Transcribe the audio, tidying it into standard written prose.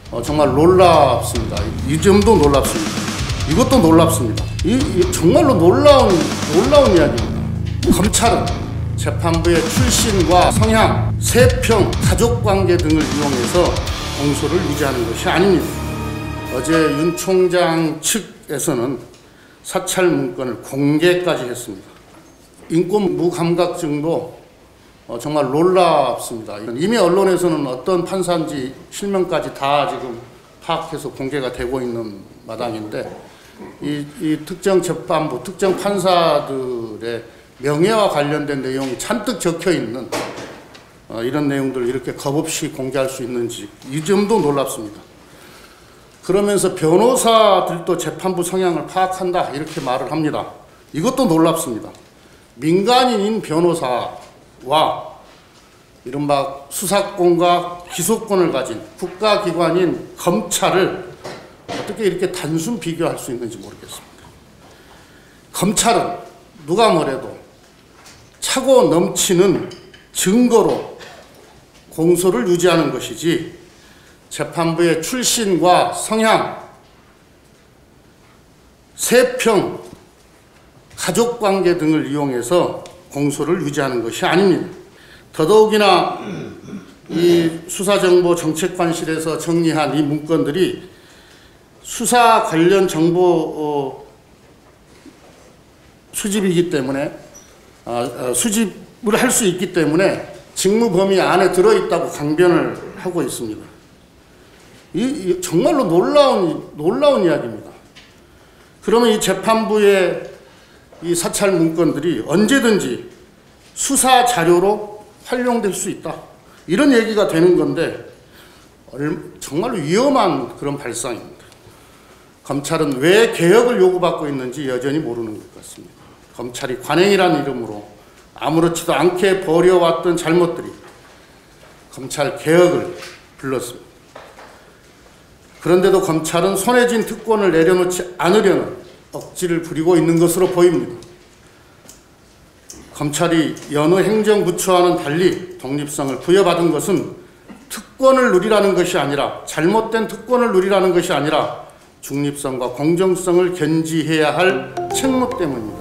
정말 놀랍습니다. 이 점도 놀랍습니다. 이것도 놀랍습니다. 정말로 놀라운 이야기입니다. 검찰은 재판부의 출신과 성향, 세평, 가족관계 등을 이용해서 공소를 유지하는 것이 아닙니다. 어제 윤 총장 측에서는 사찰 문건을 공개까지 했습니다. 인권 무감각증도 정말 놀랍습니다. 이미 언론에서는 어떤 판사인지 실명까지 다 지금 파악해서 공개가 되고 있는 마당인데 이 특정 재판부, 특정 판사들의 명예와 관련된 내용이 잔뜩 적혀 있는 이런 내용들을 이렇게 겁없이 공개할 수 있는지 이 점도 놀랍습니다. 그러면서 변호사들도 재판부 성향을 파악한다 이렇게 말을 합니다. 이것도 놀랍습니다. 민간인인 변호사와 이른바 수사권과 기소권을 가진 국가기관인 검찰을 어떻게 이렇게 단순 비교할 수 있는지 모르겠습니다. 검찰은 누가 뭐래도 차고 넘치는 증거로 공소를 유지하는 것이지 재판부의 출신과 성향, 세평, 가족관계 등을 이용해서 공소를 유지하는 것이 아닙니다. 더더욱이나 이 수사정보정책관실에서 정리한 이 문건들이 수사 관련 정보 수집이기 때문에 수집을 할 수 있기 때문에 직무 범위 안에 들어있다고 강변을 하고 있습니다. 이 정말로 놀라운 이야기입니다. 그러면 이 재판부의 이 사찰 문건들이 언제든지 수사 자료로 활용될 수 있다. 이런 얘기가 되는 건데 정말로 위험한 그런 발상입니다. 검찰은 왜 개혁을 요구받고 있는지 여전히 모르는 것 같습니다. 검찰이 관행이라는 이름으로 아무렇지도 않게 벌여왔던 잘못들이 검찰 개혁을 불렀습니다. 그런데도 검찰은 손에 쥔 특권을 내려놓지 않으려는 억지를 부리고 있는 것으로 보입니다. 검찰이 여느 행정부처와는 달리 독립성을 부여받은 것은 특권을 누리라는 것이 아니라 잘못된 특권을 누리라는 것이 아니라 중립성과 공정성을 견지해야 할 책무 때문입니다.